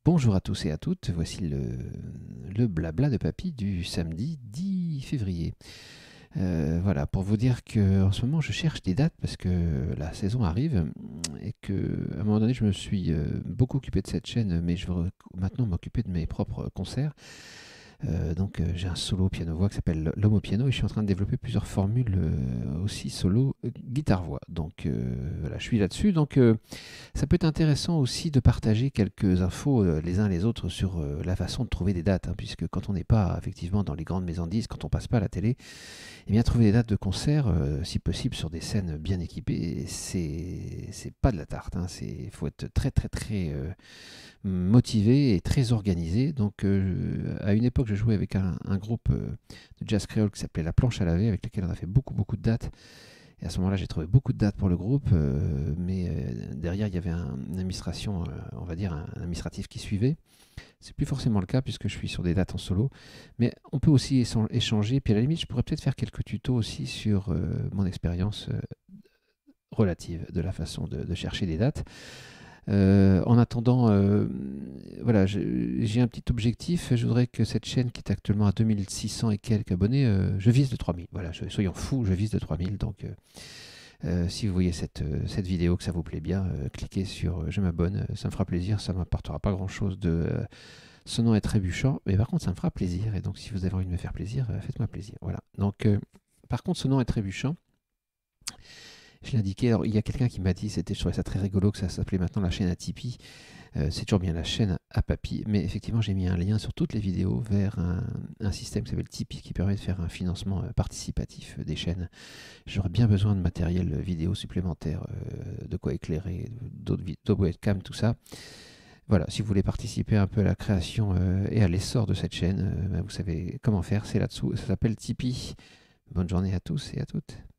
Bonjour à tous et à toutes, voici le blabla de papy du samedi 10 février. Voilà, pour vous dire que en ce moment je cherche des dates parce que la saison arrive et que à un moment donné je me suis beaucoup occupé de cette chaîne, mais je veux maintenant m'occuper de mes propres concerts. J'ai un solo piano-voix qui s'appelle l'homme au piano et je suis en train de développer plusieurs formules aussi solo guitare-voix. Voilà, je suis là-dessus. Ça peut être intéressant aussi de partager quelques infos les uns les autres sur la façon de trouver des dates, hein, puisque quand on n'est pas effectivement dans les grandes maisons de disques, quand on passe pas à la télé, eh bien trouver des dates de concert, si possible sur des scènes bien équipées, c'est pas de la tarte. Il faut être très très très motivé et très organisé. À une époque, je jouais avec un groupe de jazz créole qui s'appelait La Planche à laver, avec lequel on a fait beaucoup beaucoup de dates. Et à ce moment-là, j'ai trouvé beaucoup de dates pour le groupe, mais derrière, il y avait une administration, on va dire, un administratif qui suivait. C'est plus forcément le cas puisque je suis sur des dates en solo. Mais on peut aussi échanger. Puis à la limite, je pourrais peut-être faire quelques tutos aussi sur mon expérience relative de la façon de chercher des dates. En attendant, voilà, j'ai un petit objectif. Je voudrais que cette chaîne qui est actuellement à 2600 et quelques abonnés, je vise de 3000. Voilà, soyons fous, je vise de 3000. Si vous voyez cette vidéo, que ça vous plaît bien, cliquez sur je m'abonne, ça me fera plaisir, ça ne m'apportera pas grand-chose de sonnant et trébuchant, mais par contre ça me fera plaisir, et donc si vous avez envie de me faire plaisir, faites-moi plaisir. Voilà. Par contre, sonnant et trébuchant, je l'ai indiqué, alors il y a quelqu'un qui m'a dit, je trouvais ça très rigolo que ça s'appelait maintenant la chaîne à Tipeee. C'est toujours bien la chaîne à Papy, mais effectivement j'ai mis un lien sur toutes les vidéos vers un système qui s'appelle Tipeee qui permet de faire un financement participatif des chaînes. J'aurais bien besoin de matériel vidéo supplémentaire, de quoi éclairer, d'autres webcams, tout ça. Voilà, si vous voulez participer un peu à la création et à l'essor de cette chaîne, vous savez comment faire, c'est là-dessous, ça s'appelle Tipeee. Bonne journée à tous et à toutes.